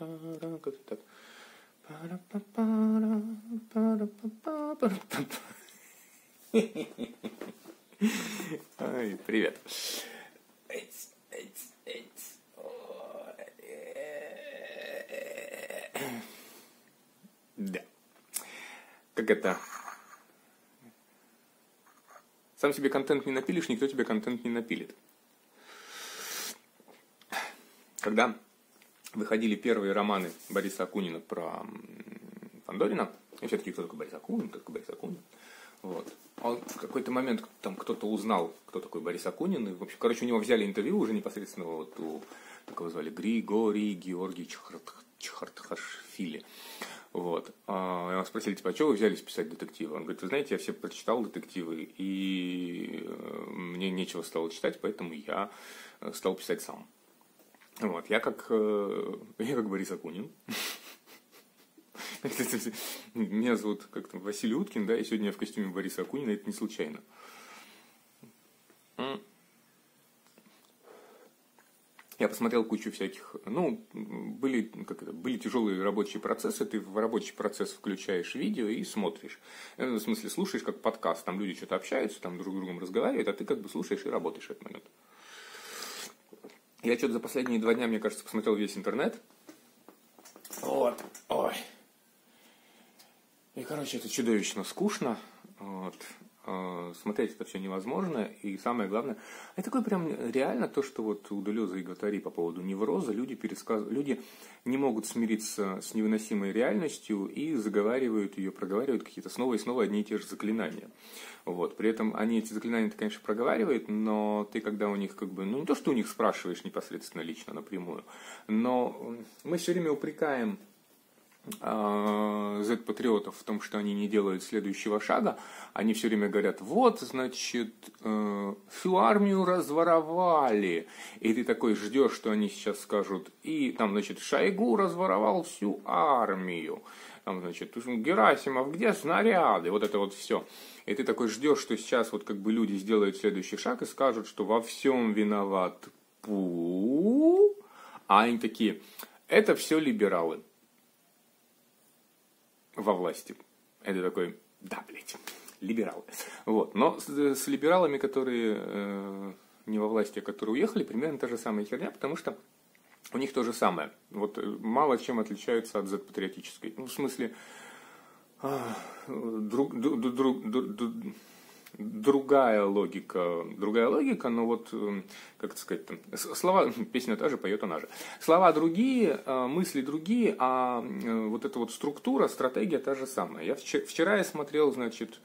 Как-то так. Ай, привет. Да. Как это? Сам себе контент не напилишь, никто тебе контент не напилит. Когда выходили первые романы Бориса Акунина про Фандорина, и все-таки кто такой Борис Акунин, кто такой Борис Акунин, вот. Он в какой-то момент там кто-то узнал, кто такой Борис Акунин, и, в общем, короче, у него взяли интервью уже непосредственно вот у, как его звали, Георгий Чхартхашвили. Вот. И его спросили, типа, а что вы взялись писать детективы? Он говорит, вы знаете, я все прочитал детективы, и мне нечего стало читать, поэтому я стал писать сам. Вот. Я как Борис Акунин. Меня зовут как-то Василий Уткин, да, и сегодня я в костюме Бориса Акунина, это не случайно. Я посмотрел кучу всяких, были тяжелые рабочие процессы, ты в рабочий процесс включаешь видео и смотришь. В смысле, слушаешь как подкаст, там люди что-то общаются, там друг с другом разговаривают, а ты как бы слушаешь и работаешь в этот момент. Я что-то за последние 2 дня, мне кажется, посмотрел весь интернет. Вот, ой. И, короче, это чудовищно скучно. Вот. Смотреть это все невозможно. И самое главное, это такое прям реально то, что вот у Делеза и Гваттари по поводу невроза люди не могут смириться с невыносимой реальностью и заговаривают ее, проговаривают какие-то снова и снова одни и те же заклинания. Вот. При этом они эти заклинания, конечно, проговаривают, но ты когда у них как бы, не то, что у них спрашиваешь непосредственно лично напрямую, но мы все время упрекаем Z-патриотов в том, что они не делают следующего шага. Они все время говорят, вот, значит, всю армию разворовали. И ты такой ждешь, что они сейчас скажут, и там, значит, Шойгу разворовал всю армию. Там, значит, Герасимов, где снаряды? Вот это вот все. И ты такой ждешь, что сейчас вот как бы люди сделают следующий шаг и скажут, что во всем виноват Пу. А они такие, это все либералы во власти. Это такой, да, блядь, либералы. Вот. Но с либералами, которые не во власти, а которые уехали, примерно та же самая херня, потому что у них то же самое. Вот мало чем отличаются от Z-патриотической. В смысле, другая логика, но вот, как это сказать, слова, песня та же, поет она же. Слова другие, мысли другие, а вот эта вот структура, стратегия та же самая. Вчера я смотрел, значит,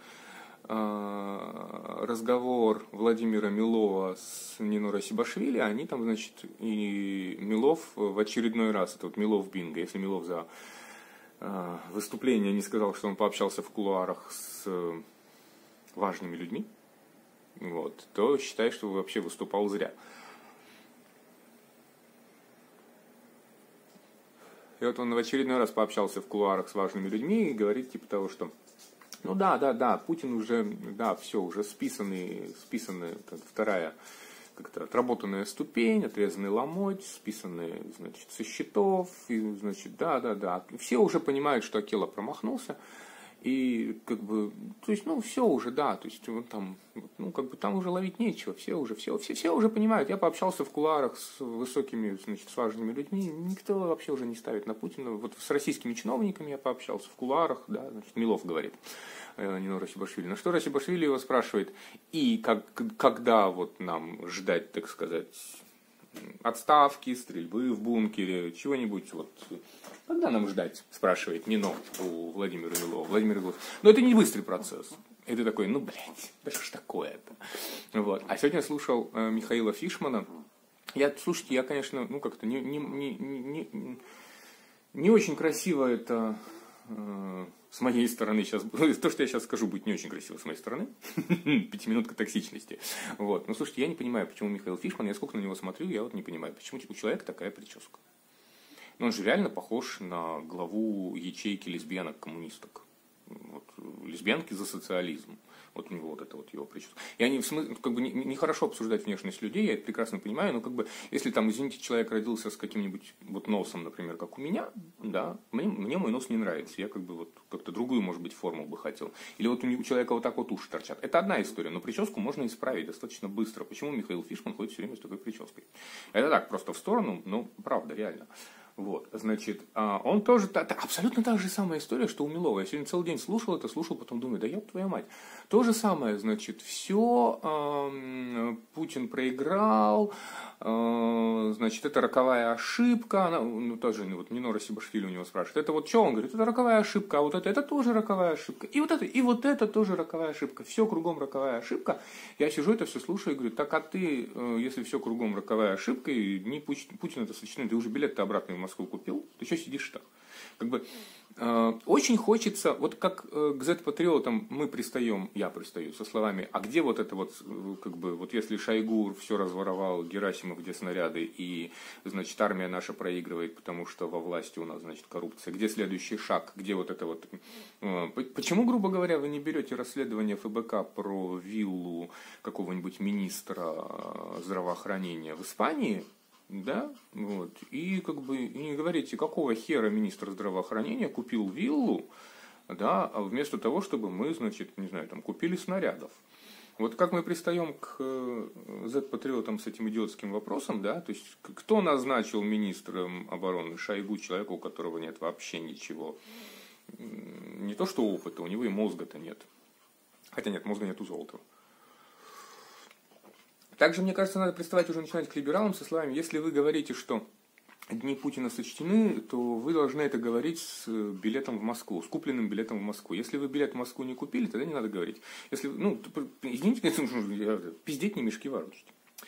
разговор Владимира Милова с Нино Расибашвили, они там, значит, и Милов в очередной раз, это вот Милов бинго, если Милов за выступление не сказал, что он пообщался в кулуарах с важными людьми, вот, то считай, что вообще выступал зря. И вот он в очередной раз пообщался в кулуарах с важными людьми и говорит типа того, что ну да, Путин уже, да, все, уже списанная как вторая как-то отработанная ступень, отрезанный ломоть, списанные, значит, со счетов, и, значит, да. Все уже понимают, что Акела промахнулся. И как бы, то есть, все уже, да, то есть вот там, как бы там уже ловить нечего, все уже понимают. Я пообщался в кулуарах с высокими, значит, с важными людьми, никто вообще уже не ставит на Путина. Вот с российскими чиновниками я пообщался в кулуарах, да, значит, Милов говорит, Нино Расибашвили. На что Расибашвили его спрашивает, и когда вот нам ждать, так сказать, отставки, стрельбы в бункере, чего-нибудь вот. Когда нам ждать, спрашивает Нино у Владимира Милова. Владимир говорит, это не быстрый процесс. И ты такой, блядь, да что ж такое-то. Вот. А сегодня я слушал Михаила Фишмана. Слушайте, я, конечно, как-то не очень красиво это с моей стороны сейчас. То, что я сейчас скажу, будет не очень красиво с моей стороны. 5-минутка токсичности. Вот. Но слушайте, я не понимаю, почему Михаил Фишман, я сколько на него смотрю, я вот не понимаю, почему у человека такая прическа. Но он же реально похож на главу ячейки лесбиянок-коммунисток. Вот, лесбиянки за социализм. Вот у него вот это вот его прическа. Я не в смысле, как бы нехорошо обсуждать внешность людей, я это прекрасно понимаю, но как бы, если там, извините, человек родился с каким-нибудь вот носом, например, как у меня, да, мне мой нос не нравится, я как бы вот как-то другую, может быть, форму бы хотел. Или вот у человека вот так вот уши торчат. Это одна история, но прическу можно исправить достаточно быстро. Почему Михаил Фишман ходит все время с такой прической? Это так, просто в сторону, но правда, реально. Вот, значит, он тоже, абсолютно та же самая история, что у Милова. Я сегодня целый день слушал это, потом думаю, да ёб твою мать. То же самое, значит, все, Путин проиграл, значит, это роковая ошибка. Она, ну, тоже, вот Минора Сибашвили у него спрашивает, это вот что? Он говорит, это роковая ошибка, а вот это тоже роковая ошибка. И вот это тоже роковая ошибка. Все кругом роковая ошибка. Я сижу, это все слушаю и говорю, так а ты, если все кругом роковая ошибка, и не Путин это сочинение, ты уже билет-то обратно в Москву купил, ты что сидишь-то? Как бы очень хочется, вот как к Z-патриотам я пристаю со словами, а где вот это вот, как бы, вот если Шойгу все разворовал, Герасимов где снаряды, и, значит, армия наша проигрывает, потому что во власти у нас, значит, коррупция, где следующий шаг, где вот это вот... Почему, грубо говоря, вы не берете расследование ФБК про виллу какого-нибудь министра здравоохранения в Испании, да, вот, и как бы и не говорите, какого хера министр здравоохранения купил виллу, да, вместо того, чтобы мы, значит, не знаю, там, купили снарядов. Вот как мы пристаем к Z-патриотам с этим идиотским вопросом, да, то есть кто назначил министром обороны Шойгу, человека, у которого нет вообще ничего, не то что опыта, у него и мозга-то нет, хотя нет, мозга нет у Золотова. Также, мне кажется, надо приставать уже начинать к либералам со словами, если вы говорите, что дни Путина сочтены, то вы должны это говорить с билетом в Москву, с купленным билетом в Москву. Если вы билет в Москву не купили, тогда не надо говорить. Если, ну, извините, конечно, пиздеть не мешки ворочать.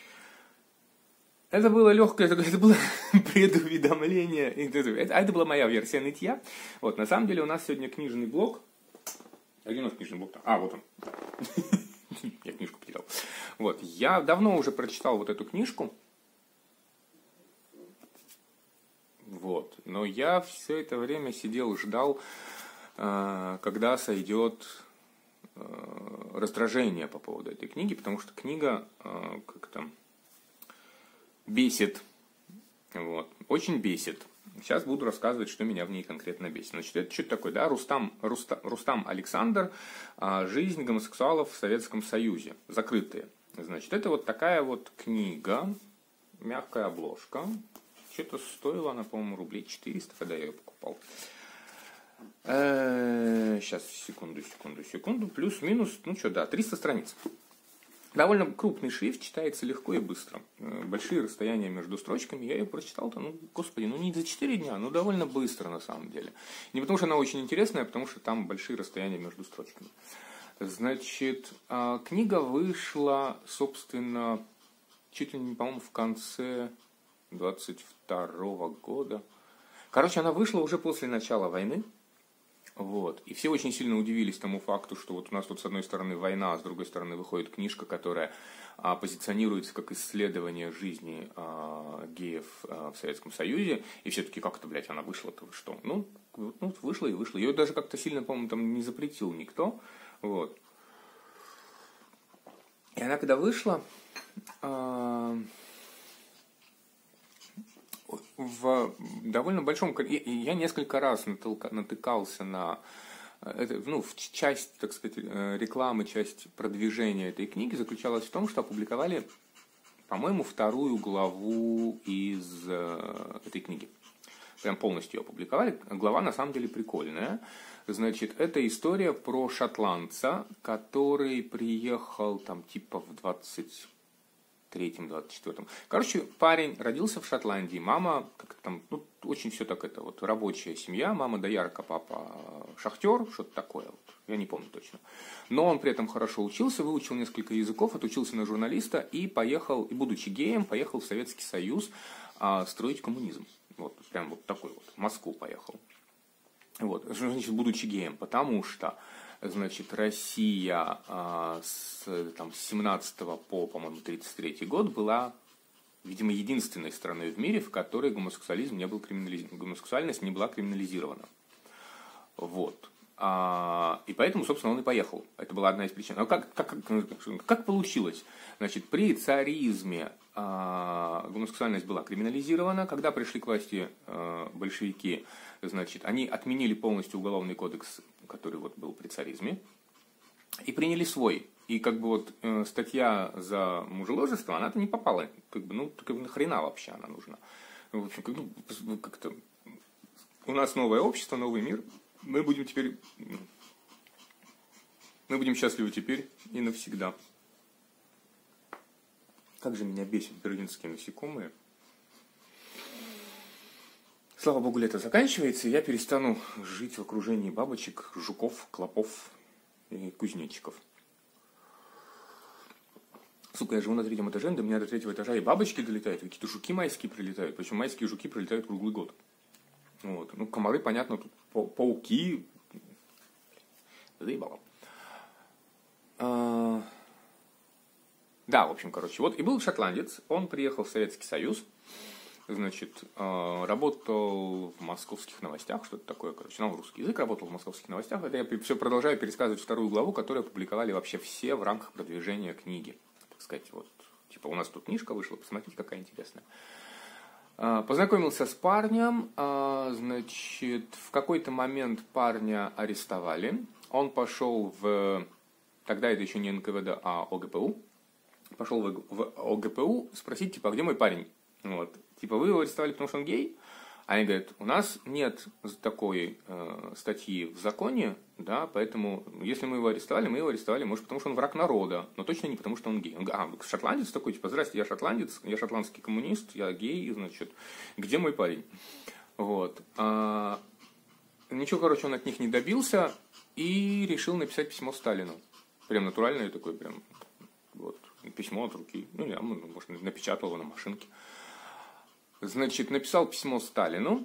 Это было легкое, это было предуведомление, это была моя версия нытья. Вот, на самом деле у нас сегодня книжный блок. А где у нас книжный блок? Вот он. Я книжку потерял. Вот. Я давно уже прочитал вот эту книжку. Вот. Но я все это время сидел, ждал, когда сойдет раздражение по поводу этой книги, потому что книга как-то бесит. Вот. Очень бесит. Сейчас буду рассказывать, что меня в ней конкретно бесит. Значит, это что такое, да? Рустам Александр. Жизнь гомосексуалов в Советском Союзе. Закрытые. Значит, это вот такая вот книга. Мягкая обложка. Что-то стоила она, по-моему, рублей 400, когда я ее покупал. Сейчас, секунду. Плюс-минус, 300 страниц. Довольно крупный шрифт, читается легко и быстро. Большие расстояния между строчками. Я ее прочитал-то, господи, не за 4 дня, но довольно быстро на самом деле. Не потому что она очень интересная, а потому что там большие расстояния между строчками. Значит, книга вышла, собственно, чуть ли не, по-моему, в конце 22 года. Короче, она вышла уже после начала войны. Вот. И все очень сильно удивились тому факту, что вот у нас тут с одной стороны война, а с другой стороны выходит книжка, которая позиционируется как исследование жизни геев в Советском Союзе. И все таки как это, блядь, она вышла-то, вы что? Вышла и вышла. Ее даже как-то сильно, по-моему, там не запретил никто. Вот. И она когда вышла, в довольно большом... Я несколько раз натыкался на... в часть, так сказать, рекламы, часть продвижения этой книги заключалась в том, что опубликовали, по-моему, 2 главу из этой книги. Прям полностью ее опубликовали. Глава на самом деле прикольная. Значит, это история про шотландца, который приехал там типа в 23-24. Короче, парень родился в Шотландии. Мама, как там, очень все так это вот рабочая семья. Мама доярка, папа шахтер, что-то такое. Вот. Я не помню точно. Но он при этом хорошо учился, выучил несколько языков, отучился на журналиста и поехал, и будучи геем, поехал в Советский Союз строить коммунизм. Вот, прям вот такой вот. В Москву поехал. Вот, значит, будучи геем, потому что, значит, Россия с 17 по, по-моему, 33 год была, видимо, единственной страной в мире, в которой гомосексуализм не был гомосексуальность не была криминализирована. Вот. И поэтому, собственно, он и поехал. Это была одна из причин. Но как получилось? Значит, при царизме гомосексуальность была криминализирована. Когда пришли к власти большевики, значит, они отменили полностью уголовный кодекс, который вот был при царизме, и приняли свой. И как бы вот статья за мужеложество, она-то не попала. Как бы, ну, нахрена вообще она нужна? В общем, как-то у нас новое общество, новый мир. Мы будем счастливы теперь и навсегда. Как же меня бесит берлинские насекомые. Слава богу, лето заканчивается, и я перестану жить в окружении бабочек, жуков, клопов и кузнечиков. Сука, я живу на 3-м этаже, до меня до 3-го этажа и бабочки долетают, и какие-то жуки майские прилетают. Причем майские жуки прилетают круглый год. Вот. Ну, комары, понятно, тут пауки. Заебало. Да, в общем, короче, вот. И был шотландец, он приехал в Советский Союз, значит, работал в московских новостях, что-то такое, короче, в русский язык работал в московских новостях. Это я все продолжаю пересказывать 2-ю главу, которую опубликовали вообще все в рамках продвижения книги. Так сказать, вот, типа, у нас тут книжка вышла, посмотрите, какая интересная. Познакомился с парнем, значит, в какой-то момент парня арестовали. Он пошел тогда это еще не НКВД, а ОГПУ. Пошел в ОГПУ спросить, типа, а где мой парень? Вот. Типа, вы его арестовали, потому что он гей? Они говорят, у нас нет такой статьи в законе, да, поэтому, если мы его арестовали, может, потому что он враг народа, но точно не потому, что он гей. Он говорит, шотландец такой, типа, здрасте, я шотландец, я шотландский коммунист, я гей, значит, где мой парень? Вот. Ничего, короче, он от них не добился и решил написать письмо Сталину. Прям натуральное такое, прям, вот, письмо от руки. Ну, я, может, напечатал его на машинке. Значит, написал письмо Сталину.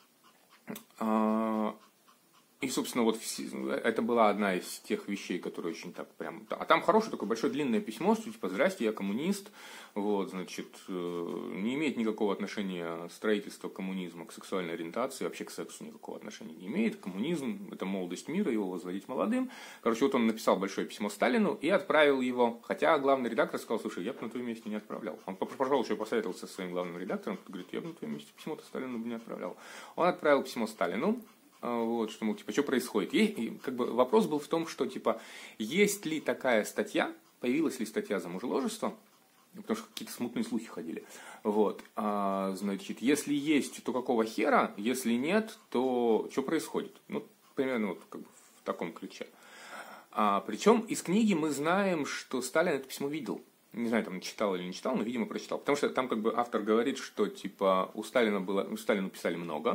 И, собственно, вот это была одна из тех вещей, которые очень так прям... А там хорошее такое большое длинное письмо, что типа, здрасте, я коммунист, вот, значит, не имеет никакого отношения строительство коммунизма к сексуальной ориентации, вообще к сексу никакого отношения не имеет. Коммунизм – это молодость мира, его возводить молодым. Короче, вот он написал большое письмо Сталину и отправил его, хотя главный редактор сказал, слушай, я бы на твоем месте не отправлял. Он пошел еще посоветовался со своим главным редактором, тот говорит, я бы на твоем месте письмо-то Сталину бы не отправлял. Он отправил письмо Сталину. Вот, что, мол, типа, что происходит? И как бы вопрос был в том, что, типа, есть ли такая статья, появилась ли статья за мужеложество, потому что какие-то смутные слухи ходили. Вот, значит, если есть, то какого хера? Если нет, то что происходит? Ну, примерно вот как бы в таком ключе. Причем из книги мы знаем, что Сталин это письмо видел. Не знаю, там читал или не читал, но, видимо, прочитал. Потому что там как бы автор говорит, что, типа, Сталину писали много.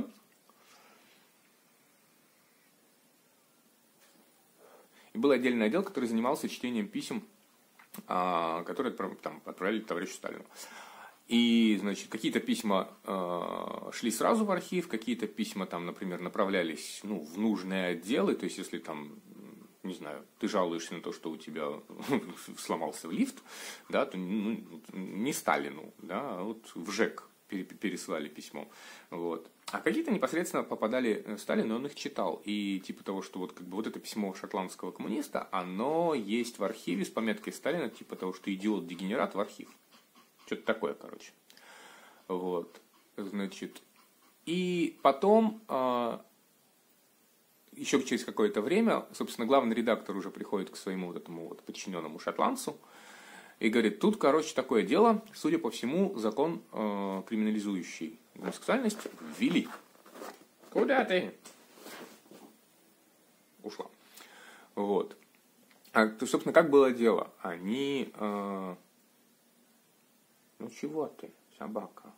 И был отдельный отдел, который занимался чтением писем, которые отправляли товарищу Сталину. И, значит, какие-то письма шли сразу в архив, какие-то письма, там, например, направлялись в нужные отделы. То есть, если там, не знаю, ты жалуешься на то, что у тебя сломался лифт, да, то не Сталину, да, а вот в ЖЭК пересылали письмо. Вот. А какие-то непосредственно попадали Сталину, и он их читал. И типа того, что вот, как бы, вот это письмо шотландского коммуниста, оно есть в архиве с пометкой Сталина, типа того, что идиот-дегенерат в архив. Что-то такое, короче. Вот. Значит. И потом, еще через какое-то время, собственно, главный редактор уже приходит к своему вот этому вот подчиненному шотландцу, и говорит, тут, короче, такое дело, судя по всему, закон, криминализующий гомосексуальность, ввели. Куда ты? Ушла. Вот. Собственно, как было дело? Они... Ну, чего ты, собака?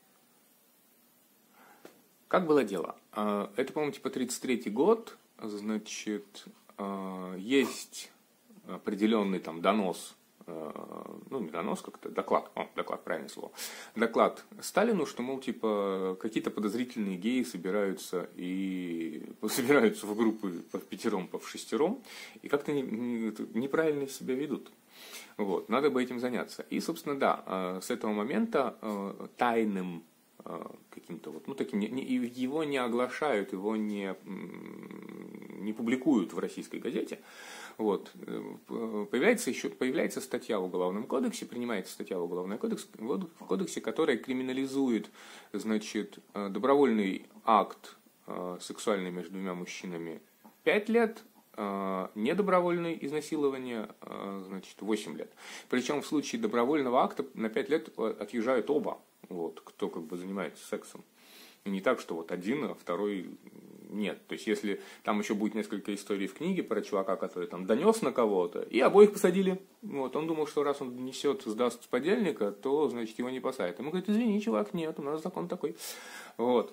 Как было дело? Это, по-моему, типа 33-й год. Значит, есть определенный там донос, не донос, как-то доклад, правильное слово, доклад Сталину, что, мол, типа, какие-то подозрительные геи собираются в группы по впятером, по вшестером, и как-то неправильно себя ведут. Вот, надо бы этим заняться. И, собственно, да, с этого момента тайным каким-то вот, таким, его не оглашают, его не не публикуют в российской газете. Вот. Появляется статья в Уголовном кодексе, принимается статья в Уголовном кодексе, которая криминализует, значит, добровольный акт сексуальный между двумя мужчинами 5 лет, недобровольное изнасилование, значит, 8 лет. Причем в случае добровольного акта на 5 лет отъезжают оба, вот, кто как бы занимается сексом. И не так, что вот один, а второй нет. То есть, если там еще будет несколько историй в книге про чувака, который там донес на кого-то, и обоих посадили. Вот, он думал, что раз он несет, сдаст подельника, то, значит, его не посадят. Ему говорят, извини, чувак, нет, у нас закон такой. Вот.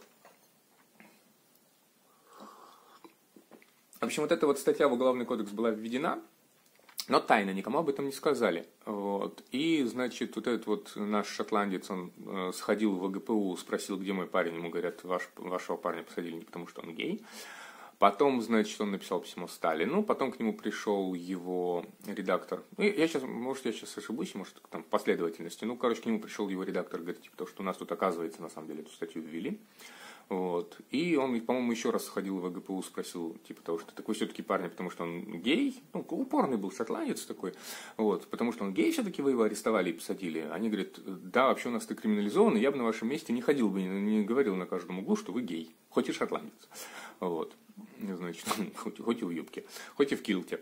В общем, вот эта вот статья в Уголовный кодекс была введена, но тайно, никому об этом не сказали. Вот. И, значит, вот этот вот наш шотландец, он сходил в ОГПУ, спросил, где мой парень, ему говорят, вашего парня посадили не потому, что он гей. Потом, значит, он написал письмо Сталину, потом к нему пришел его редактор. Я сейчас ошибусь, может, там, в последовательности. Ну, короче, к нему пришел его редактор, говорит, типа, то, что у нас тут, оказывается, на самом деле, эту статью ввели. Вот. И он, по-моему, еще раз сходил в ВГПУ, спросил, типа того, что такой все-таки парень, потому что он гей, ну, упорный был шотландец такой, вот, потому что он гей, все-таки вы его арестовали и посадили. Они говорят, да, вообще у нас ты криминализован, и я бы на вашем месте не ходил бы, не говорил на каждом углу, что вы гей, хоть и шотландец. Вот. Значит, хоть и в юбке, хоть и в килте.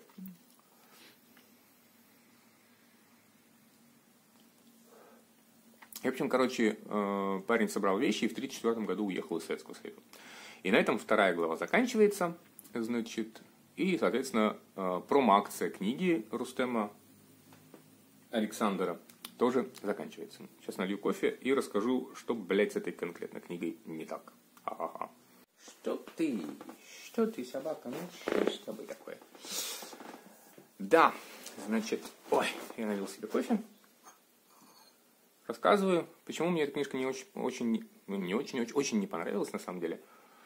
И, в общем, короче, парень собрал вещи и в 1934 году уехал из Советского Союза. И на этом вторая глава заканчивается, значит, и, соответственно, промо-акция книги Рустема Александра тоже заканчивается. Сейчас налью кофе и расскажу, что, блядь, с этой конкретной книгой не так. Ха-ха-ха. Что ты, собака, ну что с тобой такое? Да, значит, я налил себе кофе. Рассказываю, почему мне эта книжка очень не понравилась, на самом деле.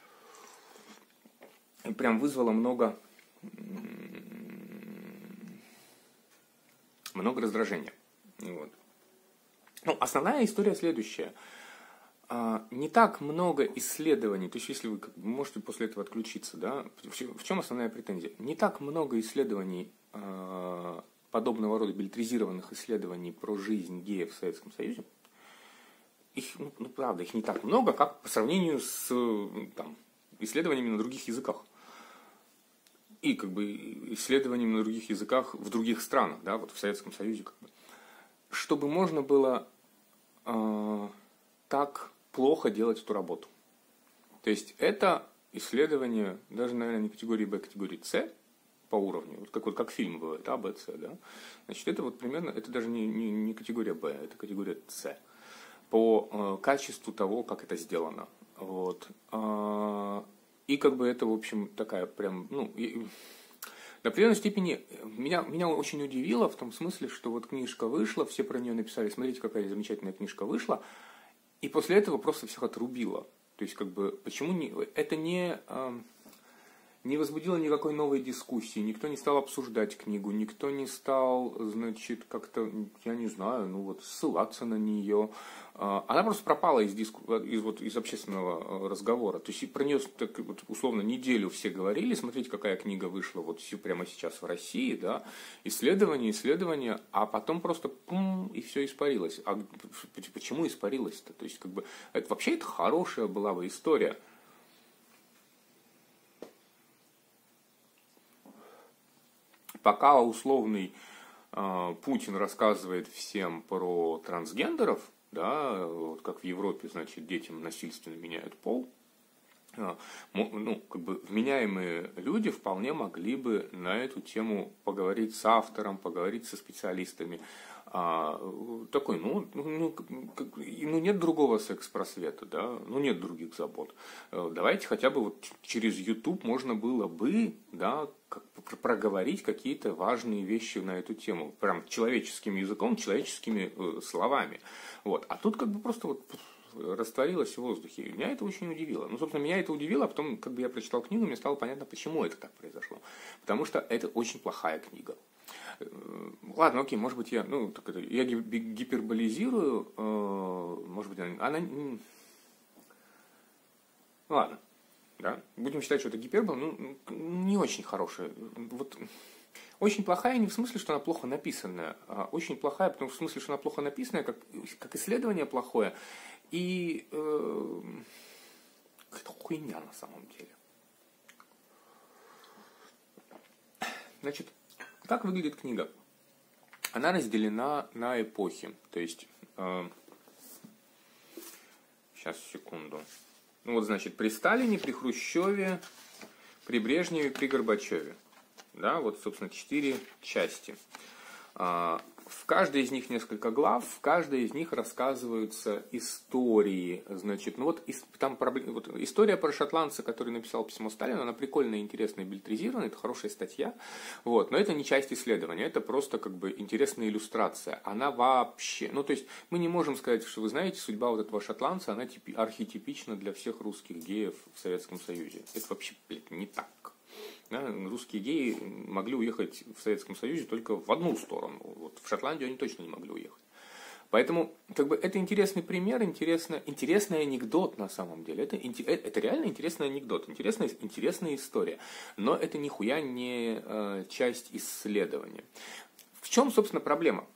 И прям вызвала много раздражения. Вот. Ну, основная история следующая. Не так много исследований, то есть если вы можете после этого отключиться, да, в чем основная претензия? Не так много исследований, подобного рода билетризированных исследований про жизнь геев в Советском Союзе. Их, правда, их не так много, как по сравнению с там, исследованиями на других языках. И как бы исследованиями на других языках в других странах, да, вот в Советском Союзе. Как бы. Чтобы можно было так плохо делать эту работу. То есть это исследование, даже, наверное, не категории Б, категории С, по уровню, вот как фильмы бывают, А, Б, С, да. Значит, это вот примерно, это даже не категория Б, это категория С. По качеству того, как это сделано. Вот. И как бы это, в общем, такая прям, до определенной степени меня очень удивило в том смысле, что вот книжка вышла, все про нее написали, смотрите, какая замечательная книжка вышла, и после этого просто всех отрубило. То есть, как бы, почему это не возбудило никакой новой дискуссии, никто не стал обсуждать книгу, никто не стал, значит, как-то, я не знаю, ссылаться на нее. Она просто пропала из общественного разговора. То есть про нее так, вот, условно неделю все говорили, смотрите, какая книга вышла вот прямо сейчас в России, да, исследование, а потом просто и все испарилось. А почему испарилось-то? То есть, как бы, вообще это хорошая была бы история. Пока условный Путин рассказывает всем про трансгендеров, да, вот как в Европе, значит, детям насильственно меняют пол, как бы вменяемые люди вполне могли бы на эту тему поговорить с автором, поговорить со специалистами. Такой, нет другого секс-просвета, да, нет других забот. Давайте хотя бы вот через YouTube можно было бы, да, проговорить какие-то важные вещи на эту тему, прям человеческим языком, человеческими словами. Вот. А тут как бы просто вот растворилось в воздухе. И меня это очень удивило. Собственно, меня это удивило, а потом, как бы я прочитал книгу, мне стало понятно, почему это так произошло. Потому что это очень плохая книга. Ладно, окей, может быть, я гиперболизирую, может быть, она... Ладно. Да? Будем считать, что это гипербола, ну, не очень хорошая. Вот, очень плохая не в смысле, что она плохо написанная, а очень плохая, потому что в смысле, что она плохо написанная, как исследование плохое, и какая-то хуйня на самом деле. Значит, как выглядит книга? Она разделена на эпохи. То есть, сейчас, секунду. Ну вот, значит, при Сталине, при Хрущеве, при Брежневе, при Горбачеве. Да, вот, собственно, 4 части. В каждой из них несколько глав, в каждой из них рассказываются истории. Значит, ну вот, там вот история про шотландца, который написал письмо Сталину, она прикольная, интересная, билетризированная, это хорошая статья. Вот, но это не часть исследования, это просто как бы интересная иллюстрация. Она вообще, ну то есть мы не можем сказать, что вы знаете, судьба вот этого шотландца, она архетипична для всех русских геев в Советском Союзе. Это вообще, блядь, не так. Да, русские геи могли уехать в Советском Союзе только в одну сторону. Вот в Шотландию они точно не могли уехать. Поэтому как бы, это интересный пример, интересный анекдот на самом деле. Это реально интересный анекдот, интересная история. Но это нихуя не часть исследования. В чем, собственно, проблема?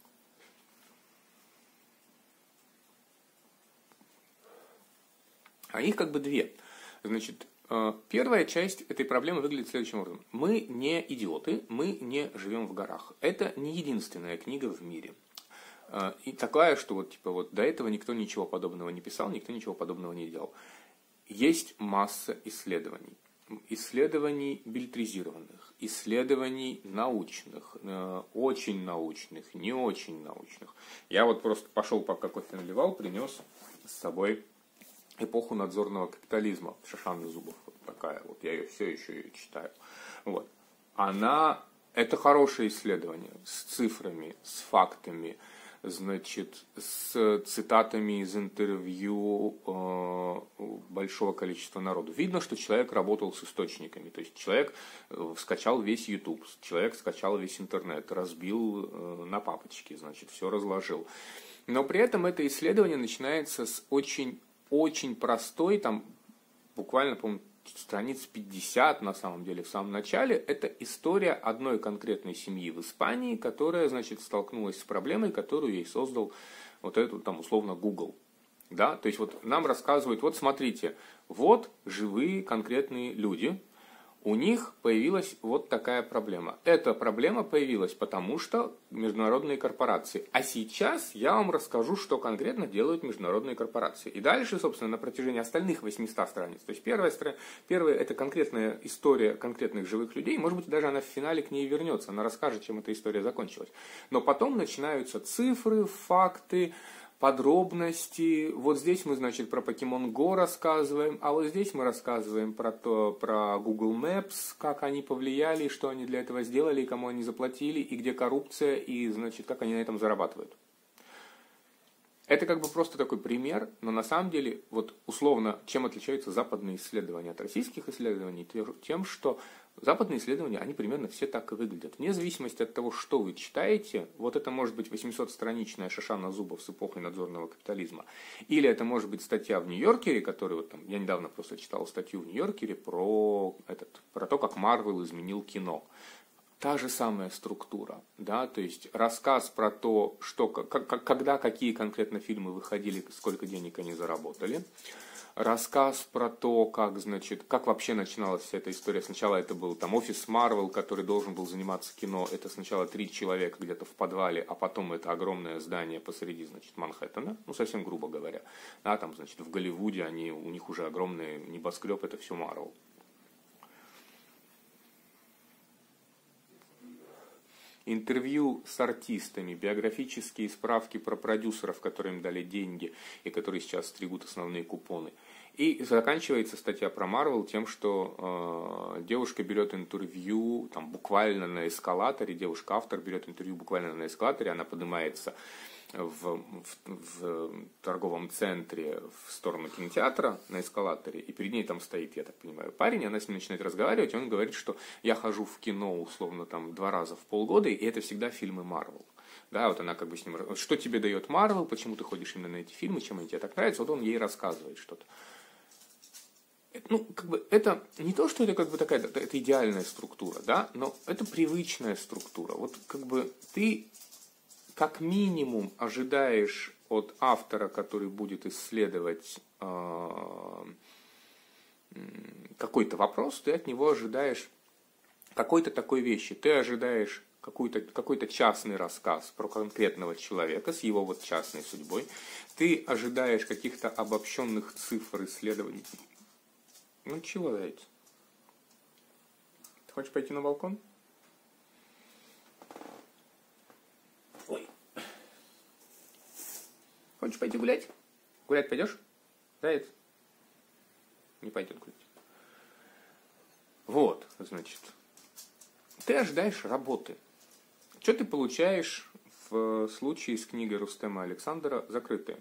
А их как бы две. Значит, первая часть этой проблемы выглядит следующим образом. Мы не идиоты, мы не живем в горах. Это не единственная книга в мире. И такая, что вот, типа, вот до этого никто ничего подобного не писал, никто ничего подобного не делал. Есть масса исследований. Исследований билетризированных, исследований научных, очень научных, не очень научных. Я вот просто пошел, пока кофе наливал, принес с собой «Эпоху надзорного капитализма» Шишаны Зубов. Вот такая вот, я ее все еще читаю. Вот. Это хорошее исследование с цифрами, с фактами, значит, с цитатами из интервью большого количества народу. Видно, что человек работал с источниками. То есть человек скачал весь YouTube, человек скачал весь интернет, разбил на папочки, значит, все разложил. Но при этом это исследование начинается с очень простой, там буквально, по-моему, страниц 50 на самом деле в самом начале. Это история одной конкретной семьи в Испании, которая, значит, столкнулась с проблемой, которую ей создал вот этот, там, условно, Google. Да? То есть вот нам рассказывают, вот смотрите, вот живые конкретные люди, у них появилась вот такая проблема. Эта проблема появилась потому, что международные корпорации. А сейчас я вам расскажу, что конкретно делают международные корпорации. И дальше, собственно, на протяжении остальных 800 страниц. То есть первая это конкретная история конкретных живых людей. Может быть, даже она в финале к ней вернется. Она расскажет, чем эта история закончилась. Но потом начинаются цифры, факты, подробности. Вот здесь мы, значит, про Pokemon Go рассказываем, а вот здесь мы рассказываем про Google Maps, как они повлияли, что они для этого сделали, кому они заплатили, и где коррупция, и, значит, как они на этом зарабатывают. Это как бы просто такой пример, но на самом деле, вот условно, чем отличаются западные исследования от российских исследований? Тем, что западные исследования, они примерно все так и выглядят. Вне зависимости от того, что вы читаете, вот это может быть 800-страничная Шишана Зубов с эпохой надзорного капитализма, или это может быть статья в Нью-Йоркере, которую вот там, я недавно просто читал статью в Нью-Йоркере про то, как Марвел изменил кино. Та же самая структура, да, то есть рассказ про то, что, когда какие конкретно фильмы выходили, сколько денег они заработали, рассказ про то, как вообще начиналась вся эта история. Сначала это был там офис Марвел, который должен был заниматься кино, это сначала 3 человека где-то в подвале, а потом это огромное здание посреди, значит, Манхэттена, ну, совсем грубо говоря, да, там, значит, в Голливуде у них уже огромный небоскреб, это все Марвел. Интервью с артистами, биографические справки про продюсеров, которым им дали деньги и которые сейчас стригут основные купоны. И заканчивается статья про Марвел тем, что девушка берет интервью там, буквально на эскалаторе, девушка-автор берет интервью буквально на эскалаторе, она поднимается в торговом центре в сторону кинотеатра на эскалаторе, и перед ней там стоит, я так понимаю, парень, и она с ним начинает разговаривать, и он говорит, что я хожу в кино условно там 2 раза в полгода, и это всегда фильмы Марвел. Да, вот она как бы с ним, что тебе дает Марвел, почему ты ходишь именно на эти фильмы, чем они тебе так нравятся, вот он ей рассказывает что-то. ну, как бы это не то, что это как бы такая, это идеальная структура, да, но это привычная структура. Вот как бы ты как минимум ожидаешь от автора, который будет исследовать какой-то вопрос, ты от него ожидаешь какой-то такой вещи. Ты ожидаешь какой-то частный рассказ про конкретного человека с его вот частной судьбой. Ты ожидаешь каких-то обобщенных цифр исследований. Ну, чего дайте? Ты хочешь пойти на балкон? Ой. Хочешь пойти гулять? Гулять пойдешь? Заяц? Не пойдет гулять. Вот, значит. Ты ожидаешь работы. Что ты получаешь в случае с книгой Рустема Александра «Закрытая»?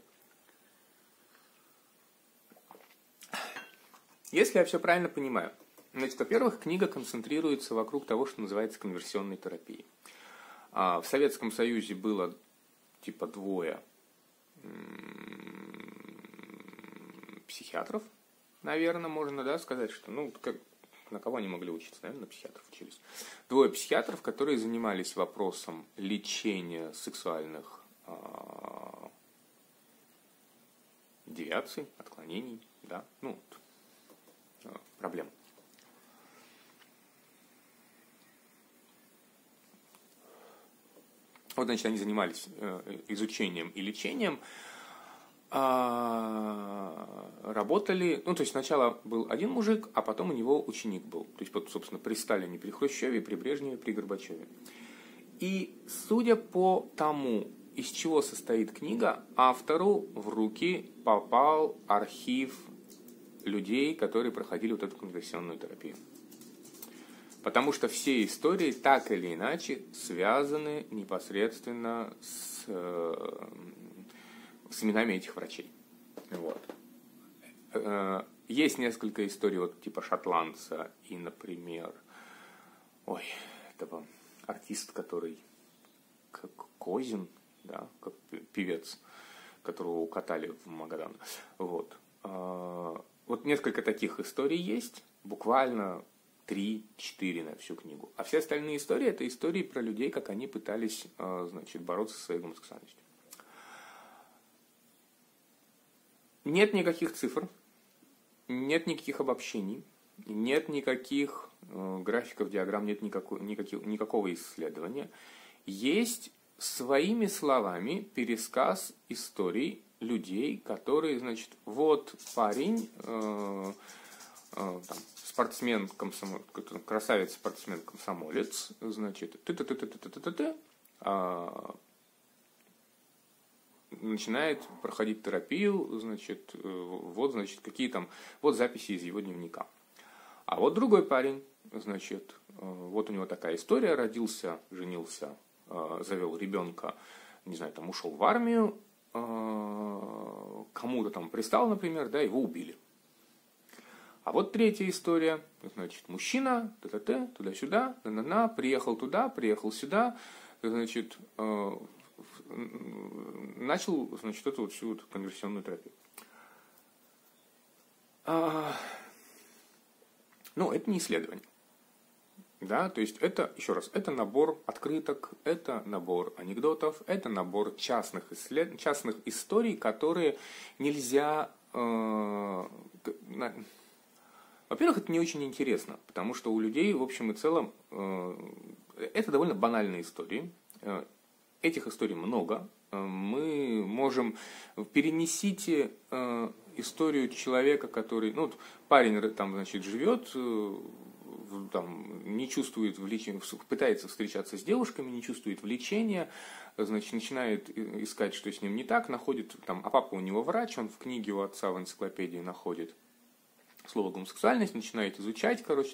Если я все правильно понимаю, значит, во-первых, книга концентрируется вокруг того, что называется конверсионной терапией. В Советском Союзе было типа двое психиатров, наверное, можно, да, сказать, что, ну, как, на кого они могли учиться, наверное, на психиатров учились. Двое психиатров, которые занимались вопросом лечения сексуальных девиаций, отклонений, да, ну, проблем. Вот, значит, они занимались изучением и лечением, работали, ну, то есть сначала был один мужик, а потом у него ученик был. То есть, собственно, при Сталине, при Хрущеве, при Брежневе, при Горбачеве. И судя по тому, из чего состоит книга, автору в руки попал архив людей, которые проходили вот эту конверсионную терапию. Потому что все истории так или иначе связаны непосредственно с именами этих врачей. Вот. Есть несколько историй, вот типа шотландца и, например, этого артист, который как Козин, да, как певец, которого укатали в Магадан. Вот. Вот несколько таких историй есть, буквально 3-4 на всю книгу. А все остальные истории — это истории про людей, как они пытались, значит, бороться со своей гомосексуальностью. Нет никаких цифр, нет никаких обобщений, нет никаких графиков, диаграмм, нет никакого исследования. Есть своими словами пересказ историй людей, которые, значит, вот парень, там, спортсмен, красавец, спортсмен-комсомолец, значит, начинает проходить терапию, значит, вот, значит, какие там, вот записи из его дневника. А вот другой парень, значит, вот у него такая история, родился, женился, завел ребенка, не знаю, там, ушел в армию, кому-то там пристал, например, да, его убили. А вот третья история, значит, мужчина, туда-сюда, приехал туда, приехал сюда, значит, начал, значит, эту вот всю вот конверсионную терапию. Ну, это не исследование. Да, то есть это, еще раз, это набор открыток, это набор анекдотов, это набор частных историй, которые нельзя... Во-первых, это не очень интересно, потому что у людей, в общем и целом, это довольно банальные истории. Этих историй много. Мы можем... Перенесите историю человека, который... Ну, вот парень там, значит, живет... Там, не чувствует влечения, пытается встречаться с девушками, не чувствует влечения, значит, начинает искать, что с ним не так, находит, там, а папа у него врач, он в книге у отца в энциклопедии находит слово гомосексуальность, начинает изучать, короче,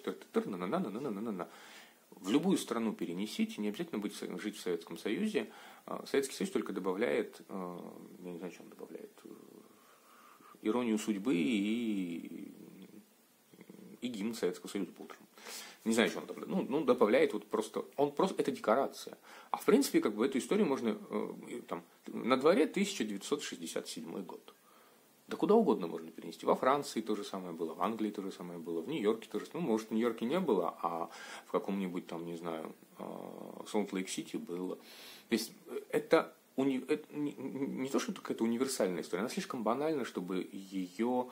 в любую страну перенесите, не обязательно жить в Советском Союзе. Советский Союз только добавляет, я не знаю, что он добавляет, иронию судьбы и гимн Советского Союза по утрам. Не знаю, что он там, ну, добавляет вот просто, это декорация. А в принципе, как бы эту историю можно, там, на дворе 1967 год. Да куда угодно можно перенести. Во Франции то же самое было, в Англии то же самое было, в Нью-Йорке то же самое. Ну, может, в Нью-Йорке не было, а в каком-нибудь там, не знаю, Солт-Лейк-Сити было. То есть это не то, что это какая-то универсальная история, она слишком банальна, чтобы ее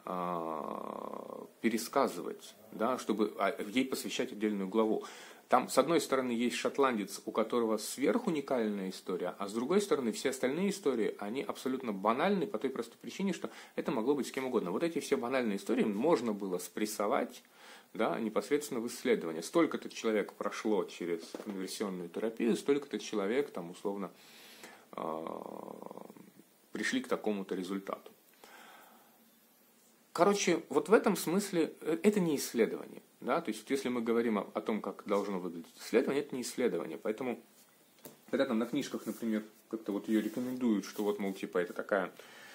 пересказывать, да, чтобы ей посвящать отдельную главу. Там, с одной стороны, есть шотландец, у которого сверхуникальная история, а с другой стороны, все остальные истории, они абсолютно банальны по той простой причине, что это могло быть с кем угодно. Вот эти все банальные истории можно было спрессовать, да, непосредственно в исследование. Столько-то человек прошло через конверсионную терапию, столько-то человек, там, условно, пришли к такому-то результату. Короче, вот в этом смысле это не исследование. Да? То есть, если мы говорим о том, как должно выглядеть исследование, это не исследование. Поэтому, когда там на книжках, например, как-то вот ее рекомендуют, что вот, мол, типа, это такая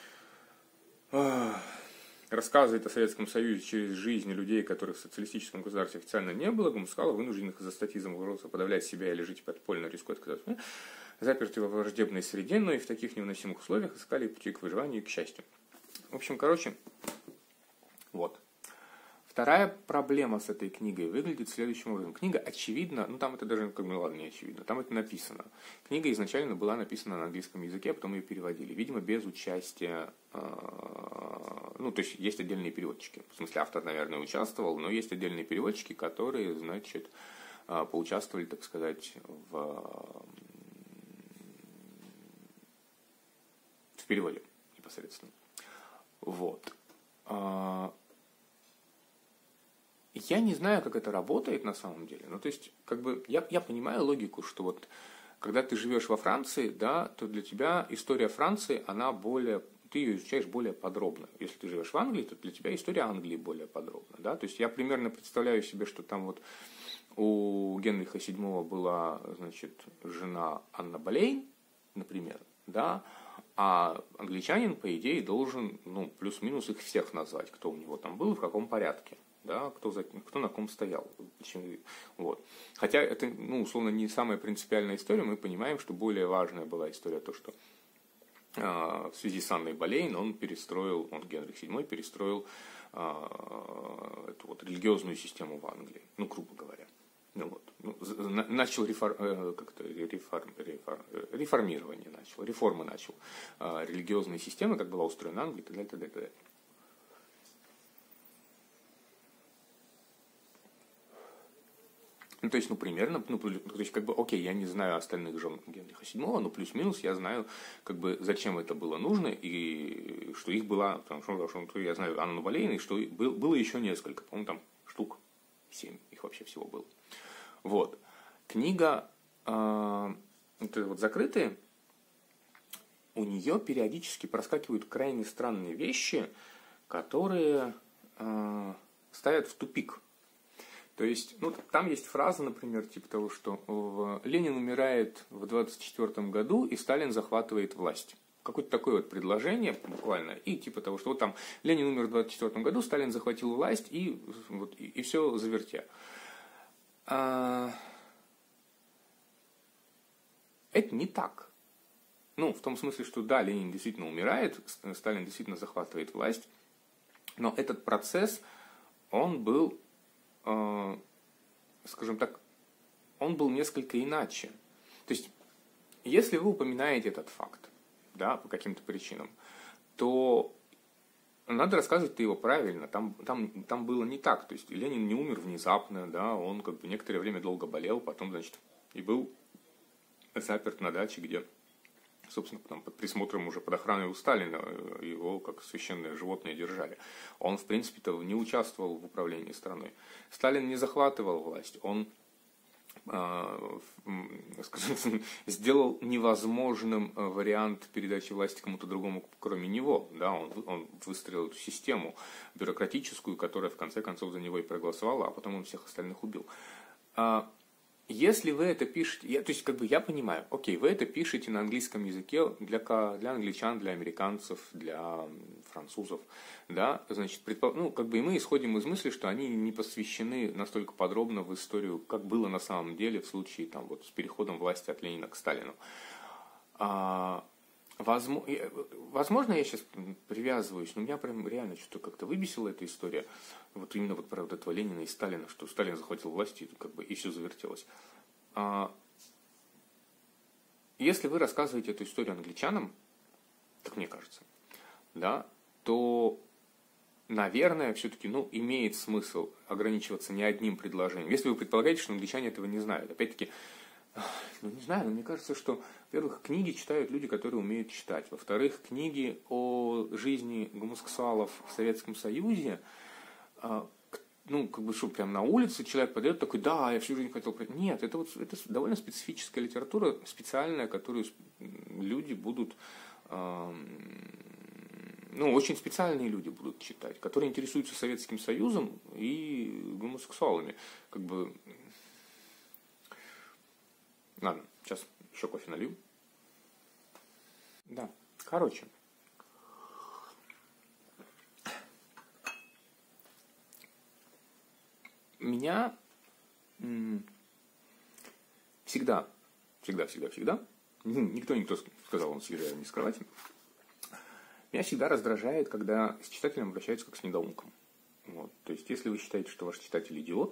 рассказывает о Советском Союзе через жизнь людей, которых в социалистическом государстве официально не было, гомосексуалов, вынужденных из-за статьи замуроваться, подавлять себя или жить подпольно, рискуя отказаться, заперты во враждебной среде, но и в таких невыносимых условиях искали пути к выживанию и к счастью. В общем, короче, вот. Вторая проблема с этой книгой выглядит следующим образом. Книга очевидно, ну там это даже, как бы, ладно, не очевидно, там это написано. Книга изначально была написана на английском языке, а потом ее переводили. Видимо, без участия, ну, то есть есть отдельные переводчики. В смысле, автор, наверное, участвовал, но есть отдельные переводчики, которые, значит, поучаствовали, так сказать, в переводе непосредственно. Вот. Я не знаю, как это работает на самом деле. Ну, то есть, как бы, я понимаю логику, что вот, когда ты живешь во Франции, да, то для тебя история Франции, она более, ты ее изучаешь более подробно. Если ты живешь в Англии, то для тебя история Англии более подробна, да. То есть, я примерно представляю себе, что там вот у Генриха VII была, значит, жена Анна Болейн, например, да, а англичанин, по идее, должен, ну, плюс-минус их всех назвать, кто у него там был и в каком порядке. Да, кто на ком стоял. Вот. Хотя это, ну, условно, не самая принципиальная история, мы понимаем, что более важная была история то, что в связи с Анной Болейн Генрих VII перестроил эту вот религиозную систему в Англии, ну, грубо говоря. Ну, вот. Начал реформирование, реформы начал религиозной системы, как была устроена Англия, и так далее, и так далее, и так далее. Ну, то есть, ну, примерно, ну, то есть, как бы, окей, я не знаю остальных жен Генриха VII, но плюс-минус я знаю, как бы, зачем это было нужно, и что их было, потому что я знаю Анну Болейн, и что было еще несколько, по-моему, там штук 7 их вообще всего было. Вот. Книга, вот это вот закрытая, у нее периодически проскакивают крайне странные вещи, которые ставят в тупик. То есть, ну, там есть фраза, например, типа того, что Ленин умирает в 1924 году, и Сталин захватывает власть. Какое-то такое вот предложение буквально. И типа того, что вот там Ленин умер в 1924 году, Сталин захватил власть, и все завертя. Это не так. Ну, в том смысле, что да, Ленин действительно умирает, Сталин действительно захватывает власть, но этот процесс, он был, скажем так, он был несколько иначе. То есть, если вы упоминаете этот факт, да, по каким-то причинам, то надо рассказывать его правильно. Там было не так. То есть, Ленин не умер внезапно, да, он как бы некоторое время долго болел, потом, значит, и был заперт на даче, где, собственно, там, под присмотром уже, под охраной у Сталина, его как священное животное держали. Он, в принципе-то, не участвовал в управлении страной. Сталин не захватывал власть, он, скажем, сделал невозможным вариант передачи власти кому-то другому, кроме него. Да, он выстроил эту систему бюрократическую, которая, в конце концов, за него и проголосовала, а потом он всех остальных убил. Если вы это пишете, то есть, как бы, я понимаю, окей, вы это пишете на английском языке для англичан, для американцев, для французов, да, значит, ну, как бы, и мы исходим из мысли, что они не посвящены настолько подробно в историю, как было на самом деле в случае, там, вот, с переходом власти от Ленина к Сталину. Возможно, я сейчас привязываюсь, но меня прям реально что-то как-то выбесила эта история. Вот именно вот про вот этого Ленина и Сталина, что Сталин захватил власть, и, как бы, и все завертелось. Если вы рассказываете эту историю англичанам, как мне кажется, да, то, наверное, все-таки, имеет смысл ограничиваться не одним предложением. Если вы предполагаете, что англичане этого не знают. Опять-таки, не знаю, но мне кажется, что, во-первых, книги читают люди, которые умеют читать. Во-вторых, книги о жизни гомосексуалов в Советском Союзе, что прям на улице человек подойдет такой, да, я всю жизнь хотел... Нет, это довольно специфическая литература, специальная, которую люди будут... очень специальные люди будут читать, которые интересуются Советским Союзом и гомосексуалами. Ладно, сейчас еще кофе налью. Да, короче. Меня всегда, никто не сказал, он съезжает не с кровати, меня всегда раздражает, когда с читателем обращаются как с недоумком. Вот. То есть, если вы считаете, что ваш читатель идиот,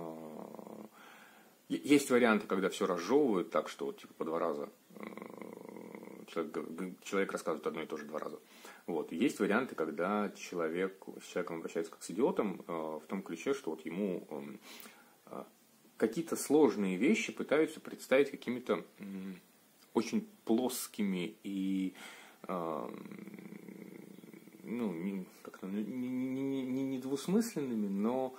есть варианты, когда все разжевывают так, что по 2 раза человек рассказывает одно и то же 2 раза. Вот. Есть варианты, когда с человеком обращаются как с идиотом, в том ключе, что ему какие-то сложные вещи пытаются представить какими-то очень плоскими и не недвусмысленными, но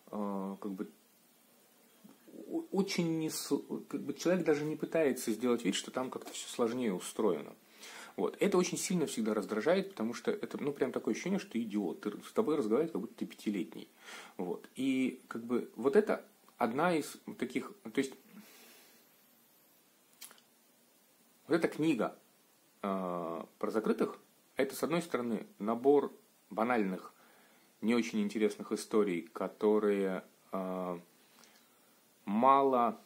очень человек даже не пытается сделать вид, что там как-то все сложнее устроено. Вот. Это очень сильно всегда раздражает, потому что это прям такое ощущение, что ты идиот. С тобой разговаривает, как будто ты 5-летний. Вот. И вот это одна из таких... То есть вот эта книга про закрытых, это, с одной стороны, набор банальных, не очень интересных историй, которые мало,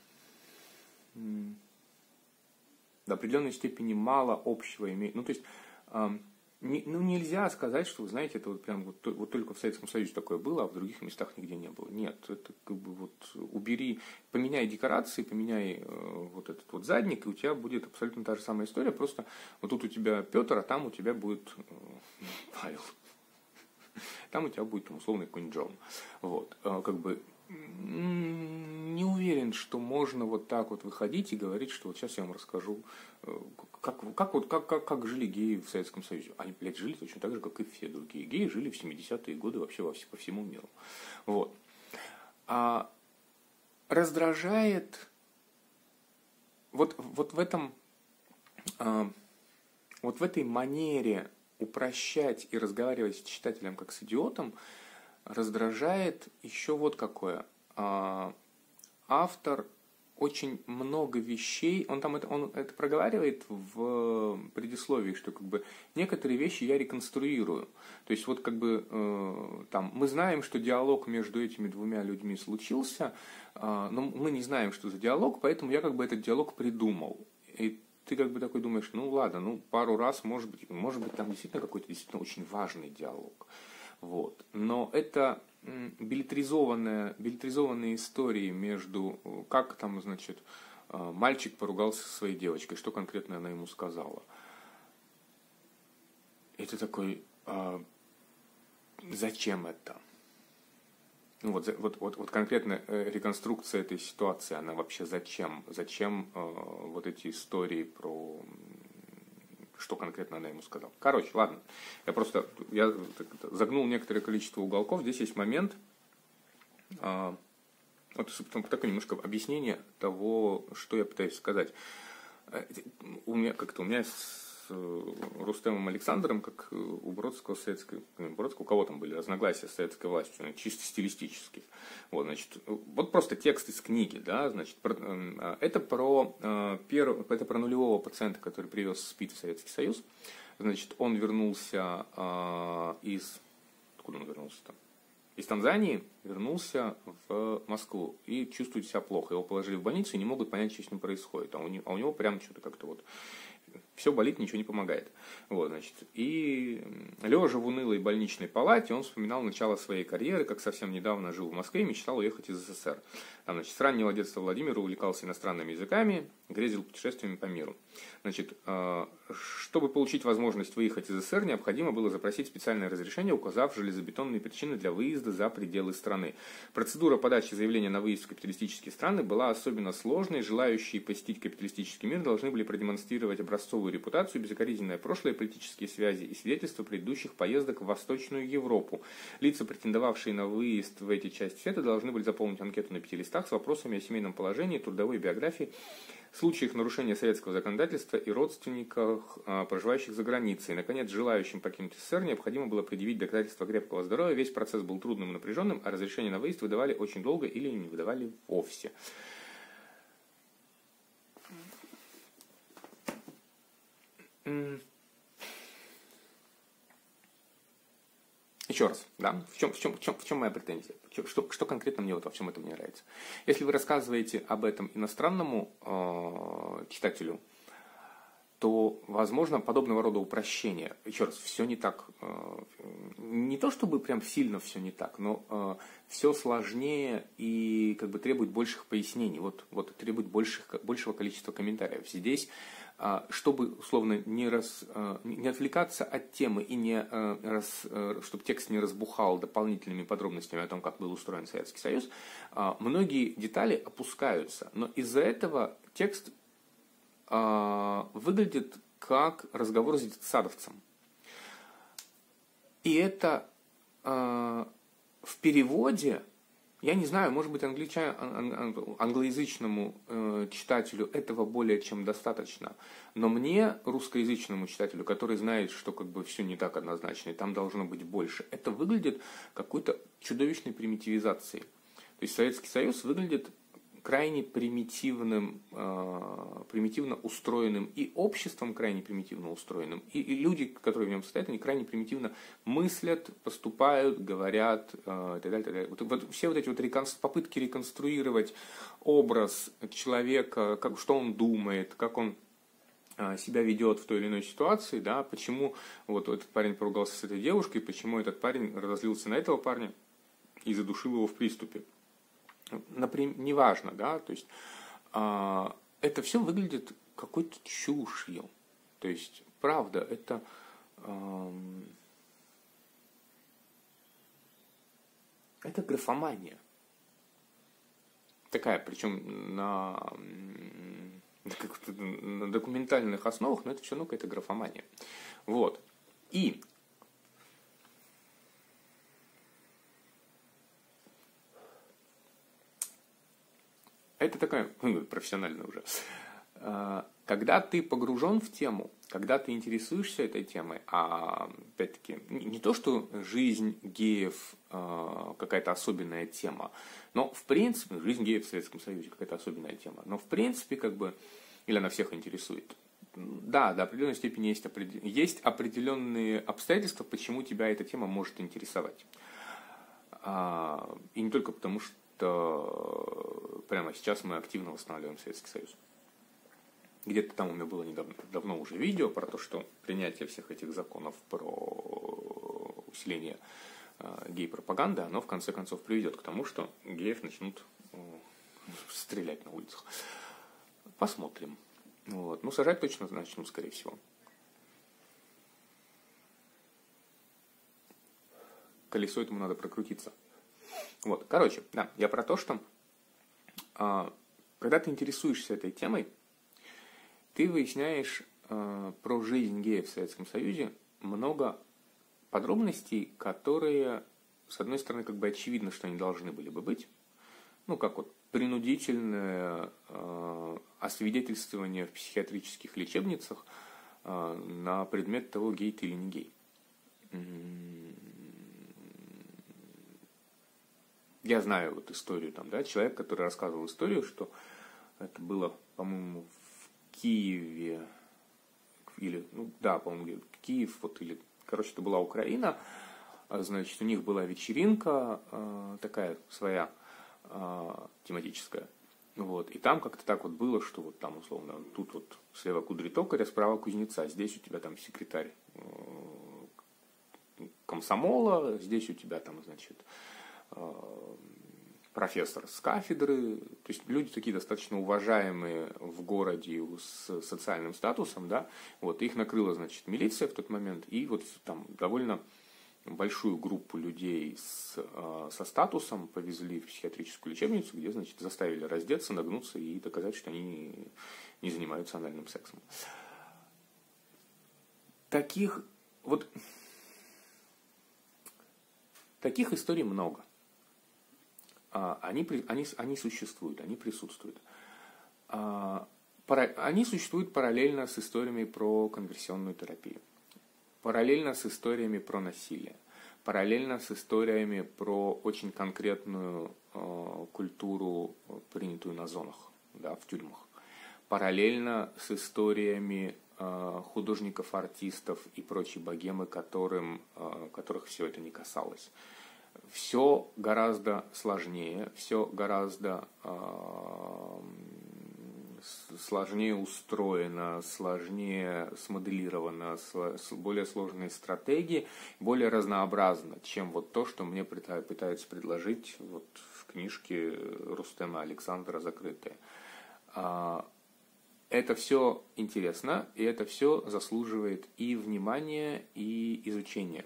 до определенной степени мало общего имеют. То есть, нельзя сказать, что, вы знаете, это прям только в Советском Союзе такое было, а в других местах нигде не было. Нет, это поменяй декорации, поменяй вот этот вот задник, и у тебя будет абсолютно та же самая история, просто вот тут у тебя Петр, а там у тебя будет Павел. Там у тебя будет условный какой-нибудь Джон. Вот. Не уверен, что можно вот так вот выходить и говорить, что вот сейчас я вам расскажу, как жили геи в Советском Союзе. Они, жили точно так же, как и все другие. Геи жили в 70-е годы вообще по всему миру. Вот. Раздражает вот в этой манере упрощать и разговаривать с читателем как с идиотом, раздражает еще вот какое. Автор очень много вещей, он это проговаривает в предисловии, что некоторые вещи я реконструирую. То есть мы знаем, что диалог между этими 2 людьми случился, но мы не знаем, что за диалог, поэтому я этот диалог придумал. И ты такой думаешь, ладно, пару раз, может быть, там действительно какой-то действительно очень важный диалог. Вот. Но это билетризованные истории между, как там, мальчик поругался со своей девочкой, что конкретно она ему сказала. Это такой, зачем это? Вот конкретно реконструкция этой ситуации, она вообще зачем? Зачем вот эти истории про... что конкретно она ему сказала. Короче, ладно. Я загнул некоторое количество уголков. Здесь есть момент, такое немножко объяснение того, что я пытаюсь сказать. У меня с Рустемом Александром, как у Бродского, у кого там были разногласия с советской властью, чисто стилистические. Вот просто текст из книги, да, это про нулевого пациента, который привез СПИД в Советский Союз. Он вернулся откуда он вернулся-то? Из Танзании вернулся в Москву и чувствует себя плохо. Его положили в больницу и не могут понять, что с ним происходит. А у него прям что-то как-то все болит, ничего не помогает. Вот, значит, и лежа в унылой больничной палате, он вспоминал начало своей карьеры, как совсем недавно жил в Москве и мечтал уехать из СССР. Там, значит, с раннего детства Владимир увлекался иностранными языками, грезил путешествиями по миру. Значит, чтобы получить возможность выехать из СССР, необходимо было запросить специальное разрешение, указав железобетонные причины для выезда за пределы страны. Процедура подачи заявления на выезд в капиталистические страны была особенно сложной. Желающие посетить капиталистический мир должны были продемонстрировать образцовую репутацию, безукоризненное прошлое, политические связи и свидетельства предыдущих поездок в Восточную Европу. Лица, претендовавшие на выезд в эти части света, должны были заполнить анкету на 5 листах с вопросами о семейном положении, трудовой биографии, случаях нарушения советского законодательства и родственниках, проживающих за границей. Наконец, желающим покинуть СССР необходимо было предъявить доказательства крепкого здоровья. Весь процесс был трудным и напряженным, а разрешение на выезд выдавали очень долго или не выдавали вовсе. Еще раз, да, в чем моя претензия? Что конкретно мне вот во всем этом не нравится? Если вы рассказываете об этом иностранному читателю, то, возможно, подобного рода упрощения. Еще раз, все не так. Не то чтобы прям сильно все не так, но все сложнее и как бы требует больших пояснений. Вот требует большего количества комментариев. Здесь, чтобы условно не отвлекаться от темы и чтобы текст не разбухал дополнительными подробностями о том, как был устроен Советский Союз, многие детали опускаются. Но из-за этого текст выглядит как разговор с детсадовцем. И это в переводе, я не знаю, может быть, англоязычному читателю этого более чем достаточно, но мне, русскоязычному читателю, который знает, что как бы все не так однозначно, и там должно быть больше, это выглядит какой-то чудовищной примитивизацией. То есть Советский Союз выглядит крайне примитивно устроенным, и обществом крайне примитивно устроенным, и люди, которые в нем состоят, они крайне примитивно мыслят, поступают, говорят, и так далее, так далее. Вот все вот эти вот попытки реконструировать образ человека, что он думает, как он себя ведет в той или иной ситуации, да, почему вот этот парень поругался с этой девушкой, почему этот парень разозлился на этого парня и задушил его в приступе. Например, неважно, да, то есть это все выглядит какой-то чушью. То есть, правда, это графомания. Такая, причем на документальных основах, но это все равно какая-то графомания. Вот. И это такая, профессиональная уже. Когда ты погружен в тему, когда ты интересуешься этой темой, а опять-таки не то, что жизнь геев какая-то особенная тема, но в принципе, жизнь геев в Советском Союзе какая-то особенная тема, но в принципе как бы, или она всех интересует. Да, до определенной степени есть определенные обстоятельства, почему тебя эта тема может интересовать. И не только потому, что прямо сейчас мы активно восстанавливаем Советский Союз. Где-то там у меня было давно уже видео про то, что принятие всех этих законов про усиление гей-пропаганды, оно в конце концов приведет к тому, что геев начнут стрелять на улицах. Посмотрим. Вот. Ну, сажать точно начнут, скорее всего. Колесо этому надо прокрутиться. Вот, короче, да, я про то, что когда ты интересуешься этой темой, ты выясняешь про жизнь геев в Советском Союзе много подробностей, которые, с одной стороны, как бы очевидно, что они должны были бы быть. Ну, как вот принудительное освидетельствование в психиатрических лечебницах на предмет того, гей ты или не гей. Я знаю вот историю там, да, человек, который рассказывал историю, что это было, по-моему, в Киеве, или, ну да, по-моему, Киев, вот, или, короче, это была Украина, значит, у них была вечеринка такая своя, тематическая, Вот. И там как-то так вот было, что вот там условно тут вот слева Кудри токаря, справа кузнеца, здесь у тебя там секретарь комсомола, здесь у тебя там, значит, профессор с кафедры, то есть люди такие достаточно уважаемые в городе с социальным статусом, да, вот, их накрыла, значит, милиция в тот момент, и вот там довольно большую группу людей со статусом повезли в психиатрическую лечебницу, где, значит, заставили раздеться, нагнуться и доказать, что они не занимаются анальным сексом. Таких историй много. Они существуют, они присутствуют. Они существуют параллельно с историями про конверсионную терапию, параллельно с историями про насилие, параллельно с историями про очень конкретную культуру, принятую на зонах, да, в тюрьмах, параллельно с историями художников, артистов и прочей богемы, которых все это не касалось. Все гораздо сложнее, все гораздо сложнее устроено, сложнее смоделировано, более сложные стратегии, более разнообразно, чем вот то, что мне пытаются предложить вот в книжке Рустема Александра «Закрытые». Это все интересно, и это все заслуживает и внимания, и изучения.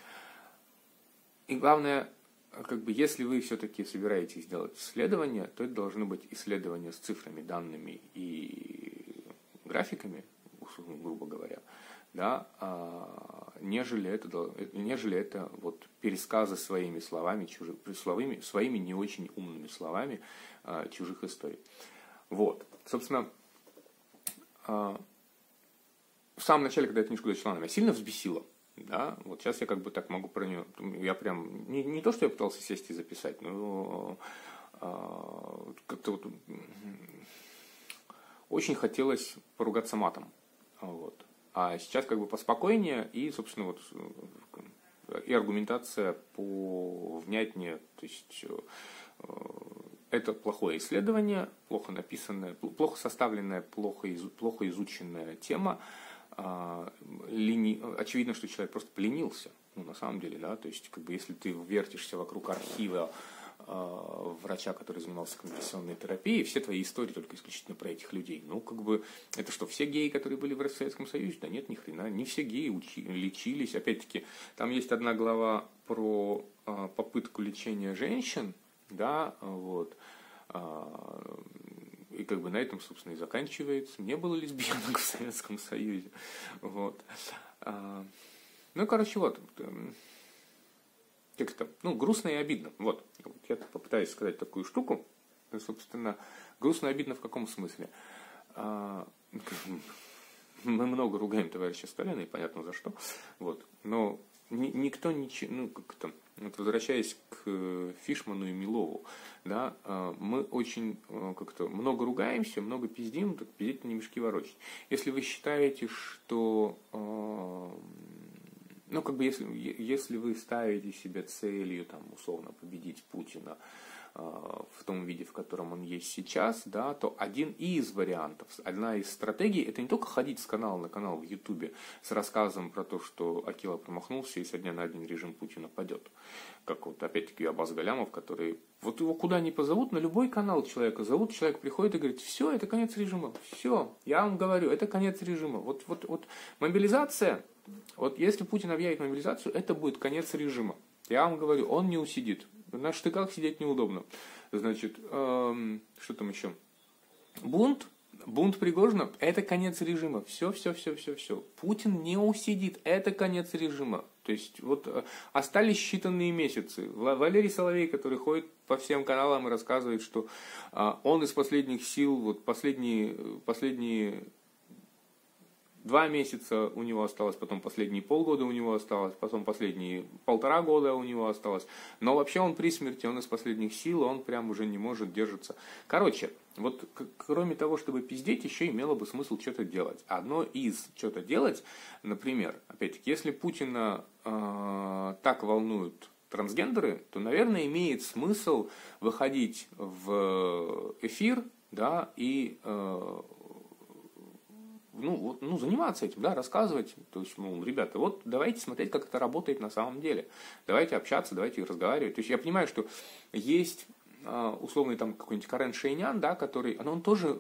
И главное, как бы, если вы все-таки собираетесь делать исследования, то это должно быть исследование с цифрами, данными и графиками, грубо говоря, да, нежели это вот пересказы своими словами, своими не очень умными словами чужих историй. Вот, собственно, в самом начале, когда я книжку дочитал, она меня сильно взбесила. Да, вот сейчас я как бы так могу про нее, я прям, не то, что я пытался сесть и записать, но как-то вот очень хотелось поругаться матом. Вот. А сейчас как бы поспокойнее, и, собственно, вот и аргументация повнятнее, то есть это плохое исследование, плохо написанное, плохо составленная, плохо изученная тема. Очевидно, что человек просто поленился, на самом деле, да, то есть, как бы, если ты вертишься вокруг архива врача, который занимался конверсионной терапией, все твои истории только исключительно про этих людей. Ну, как бы, это что, все геи, которые были в Советском Союзе? Да нет, ни хрена, не все геи лечились. Опять-таки, там есть одна глава про попытку лечения женщин, да, вот, и как бы на этом, собственно, и заканчивается. Не было лесбиянок в Советском Союзе. Вот. Ну, короче, вот. Как-то, грустно и обидно. Вот. Я попытаюсь сказать такую штуку. Собственно, грустно и обидно в каком смысле? Мы много ругаем товарища Сталина, и понятно за что. Вот. Но никто ничего, как-то, вот возвращаясь к Фишману и Милову, да, мы очень как-то много ругаемся, много пиздим, так пиздить не мешки ворочать. Если вы считаете, что, как бы, если вы ставите себе целью, там, условно, победить Путина в том виде, в котором он есть сейчас, да, то один из вариантов, одна из стратегий, это не только ходить с канала на канал в Ютубе с рассказом про то, что Акила промахнулся и со дня на день режим Путина падет. Как вот опять-таки Аббас Галямов, который, вот его куда ни позовут, на любой канал человека зовут, человек приходит и говорит: все, это конец режима, все, я вам говорю, это конец режима. Вот мобилизация, вот если Путин объявит мобилизацию, это будет конец режима. Я вам говорю, он не усидит. На штыках сидеть неудобно. Значит, что там еще? Бунт Пригожина – это конец режима. Все. Путин не усидит. Это конец режима. То есть, вот остались считанные месяцы. Валерий Соловей, который ходит по всем каналам и рассказывает, что он из последних сил, вот последние 2 месяца у него осталось, потом последние полгода у него осталось, потом последние 1,5 года у него осталось. Но вообще он при смерти, он из последних сил, он прям уже не может держаться. Короче, вот кроме того, чтобы пиздеть, еще имело бы смысл что-то делать. Одно из что-то делать, например, опять-таки, если Путина так волнуют трансгендеры, то, наверное, имеет смысл выходить в эфир, да, и заниматься этим, да, рассказывать. То есть, ребята, вот давайте смотреть, как это работает на самом деле. Давайте общаться, давайте разговаривать. То есть я понимаю, что есть условный там какой-нибудь Карен Шейнян, да, который, он тоже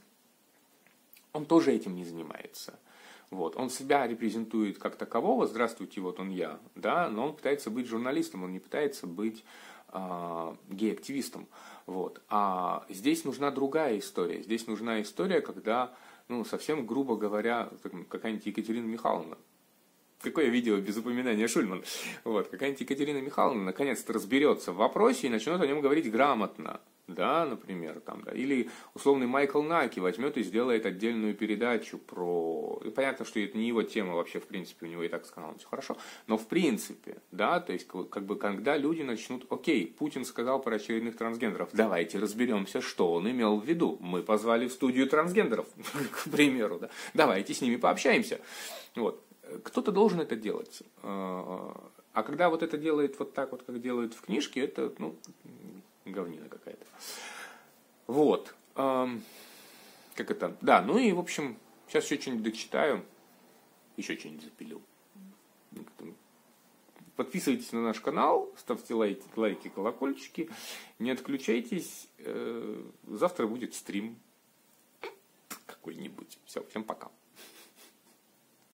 этим не занимается. Вот. Он себя репрезентует как такового, здравствуйте, вот он я, да, но он пытается быть журналистом, он не пытается быть гей-активистом. Вот. А здесь нужна другая история. Здесь нужна история, когда, совсем грубо говоря, какая-нибудь Екатерина Михайловна, какое видео без упоминания Шульман, вот, какая-нибудь Екатерина Михайловна наконец-то разберется в вопросе и начнет о нем говорить грамотно. Да, например, там, да. Или условный Майкл Наки возьмет и сделает отдельную передачу про... И понятно, что это не его тема вообще, в принципе, у него и так с каналом все хорошо, но в принципе, да, то есть, как бы, когда люди начнут, окей, Путин сказал про очередных трансгендеров, давайте разберемся, что он имел в виду. Мы позвали в студию трансгендеров, к примеру, да, давайте с ними пообщаемся. Вот. Кто-то должен это делать. А когда вот это делает вот так вот, как делают в книжке, это, говнина какая-то. Вот. Как это? Да, и, в общем, сейчас еще что-нибудь дочитаю. Еще что-нибудь запилю. Подписывайтесь на наш канал, ставьте лайки, колокольчики. Не отключайтесь. Завтра будет стрим какой-нибудь. Все, всем пока.